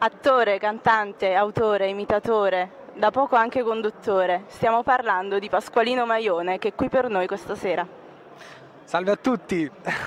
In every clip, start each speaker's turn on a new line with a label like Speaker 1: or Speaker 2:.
Speaker 1: Attore, cantante, autore, imitatore, da poco anche conduttore. Stiamo parlando di Pasqualino Maione, che è qui per noi questa sera.
Speaker 2: Salve a tutti!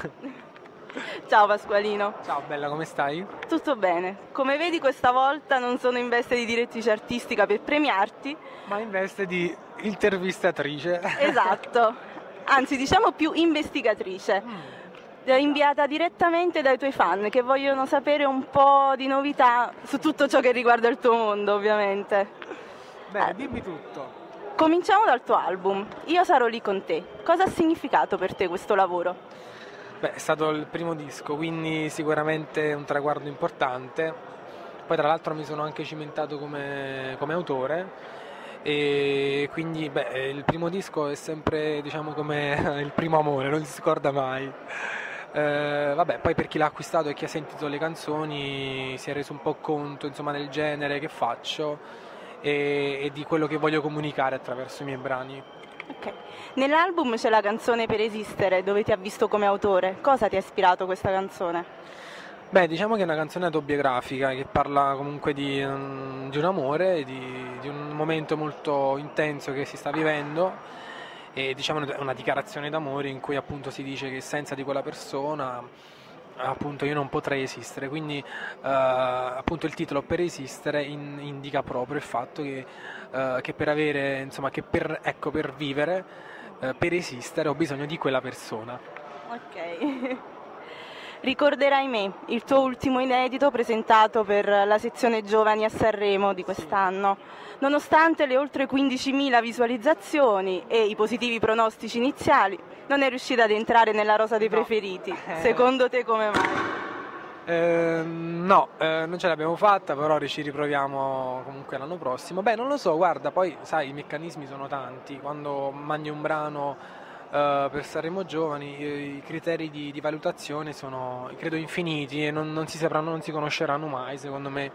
Speaker 1: Ciao Pasqualino.
Speaker 2: Ciao bella, come stai?
Speaker 1: Tutto bene. Come vedi questa volta non sono in veste di direttrice artistica per premiarti.
Speaker 2: Ma in veste di intervistatrice.
Speaker 1: Esatto, anzi diciamo più investigatrice. Inviata direttamente dai tuoi fan che vogliono sapere un po' di novità su tutto ciò che riguarda il tuo mondo, ovviamente.
Speaker 2: Bene, dimmi tutto.
Speaker 1: Cominciamo dal tuo album, Io sarò lì con te. Cosa ha significato per te questo lavoro?
Speaker 2: Beh, è stato il primo disco, quindi sicuramente un traguardo importante. Poi tra l'altro mi sono anche cimentato come autore e quindi il primo disco è sempre, diciamo, come il primo amore, non si scorda mai. Poi per chi l'ha acquistato e chi ha sentito le canzoni si è reso un po' conto, insomma, del genere che faccio e di quello che voglio comunicare attraverso i miei brani.
Speaker 1: Ok. Nell'album c'è la canzone Per esistere, dove ti ha visto come autore. Cosa ti ha ispirato questa canzone?
Speaker 2: Beh, diciamo che è una canzone autobiografica che parla comunque di un amore, di un momento molto intenso che si sta vivendo e diciamo è una dichiarazione d'amore in cui appunto si dice che senza di quella persona appunto io non potrei esistere, quindi appunto il titolo Per esistere indica proprio il fatto che per avere, insomma, che per vivere, per esistere ho bisogno di quella persona.
Speaker 1: Ok. Ricorderai me, il tuo ultimo inedito presentato per la sezione Giovani a Sanremo di quest'anno. Nonostante le oltre 15.000 visualizzazioni e i positivi pronostici iniziali, non è riuscita ad entrare nella rosa dei preferiti. Secondo te come mai?
Speaker 2: No, non ce l'abbiamo fatta, però ci riproviamo comunque l'anno prossimo. Beh, non lo so, guarda, poi sai, i meccanismi sono tanti. Quando mandi un brano per Sanremo Giovani, i criteri di valutazione sono, credo, infiniti e non si sapranno, non si conosceranno mai, secondo me.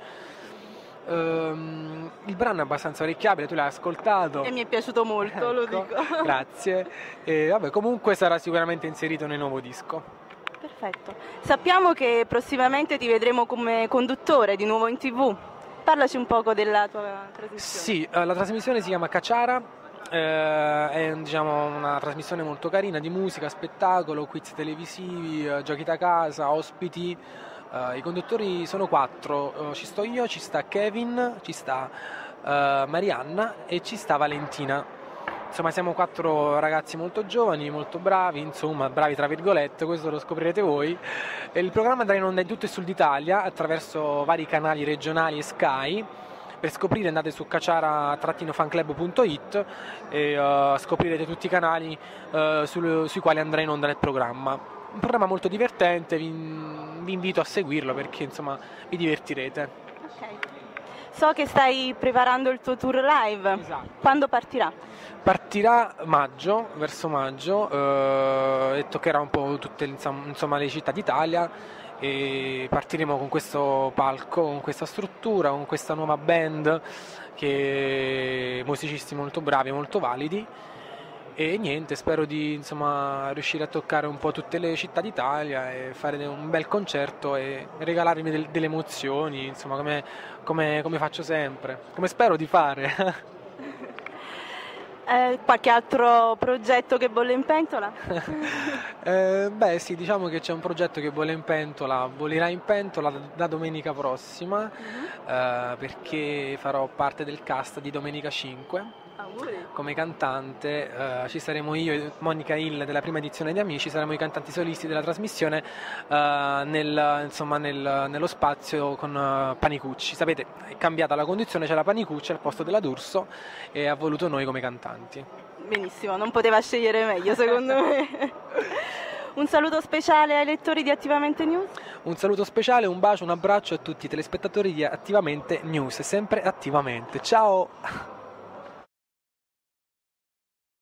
Speaker 2: Il brano è abbastanza orecchiabile, tu l'hai ascoltato.
Speaker 1: E mi è piaciuto molto, lo dico.
Speaker 2: Grazie. E comunque sarà sicuramente inserito nel nuovo disco.
Speaker 1: Perfetto. Sappiamo che prossimamente ti vedremo come conduttore di nuovo in TV. Parlaci un poco della tua trasmissione.
Speaker 2: Sì, la trasmissione si chiama Caciara. È, diciamo, una trasmissione molto carina di musica, spettacolo, quiz televisivi, giochi da casa, ospiti. I conduttori sono 4, ci sto io, ci sta Kevin, ci sta Marianna e ci sta Valentina. Insomma, siamo 4 ragazzi molto giovani, molto bravi, insomma, bravi tra virgolette, questo lo scoprirete voi. E il programma andrà in onda in tutto il sud Italia attraverso vari canali regionali e Sky. Per scoprire andate su caciara-fanclub.it e scoprirete tutti i canali sui quali andrà in onda il programma. Un programma molto divertente, vi invito a seguirlo perché insomma vi divertirete.
Speaker 1: Okay. So che stai preparando il tuo tour live.
Speaker 2: Esatto.
Speaker 1: Quando partirà?
Speaker 2: Partirà maggio, verso maggio, e toccherà un po' tutte, insomma, le città d'Italia. E partiremo con questo palco, con questa struttura, con questa nuova band, che musicisti molto bravi, molto validi e niente, spero di, insomma, riuscire a toccare un po' tutte le città d'Italia e fare un bel concerto e regalarmi delle emozioni, insomma, come faccio sempre, come spero di fare.
Speaker 1: Qualche altro progetto che bolle in pentola?
Speaker 2: Beh sì, diciamo che c'è un progetto che bollerà in pentola da domenica prossima, perché farò parte del cast di Domenica 5 come cantante. Ci saremo io e Monica Hill della prima edizione di Amici, saremo i cantanti solisti della trasmissione nello spazio con Panicucci. Sapete, è cambiata la condizione, c'è la Panicucci al posto della D'Urso e ha voluto noi come cantanti.
Speaker 1: Benissimo, non poteva scegliere meglio secondo me. Un saluto speciale ai lettori di Attivamente News.
Speaker 2: Un saluto speciale, un bacio, un abbraccio a tutti i telespettatori di Attivamente News, sempre attivamente. Ciao!